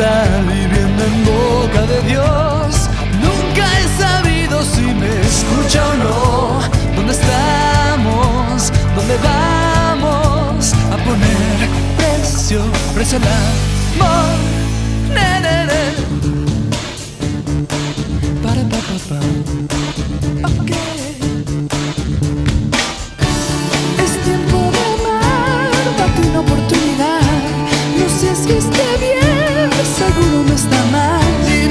estar viviendo en boca de Dios. Nunca he sabido si me escucha o no. ¿Dónde estamos? ¿Dónde vamos a poner precio al amor? Ne, ne, ne. Para, pa, pa, pa. Okay. Es tiempo de amar, date una oportunidad. No sé si esté bien, seguro no está mal.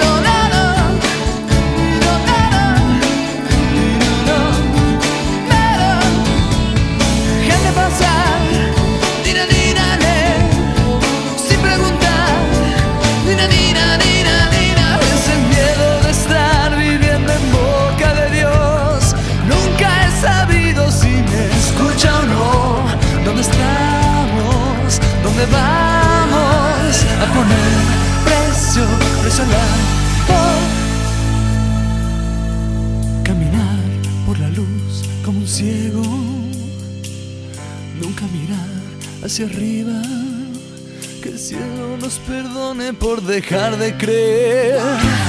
¿Dónde vamos a poner precio al amor? Caminar por la luz como un ciego, nunca mirar hacia arriba. Que el cielo nos perdone por dejar de creer.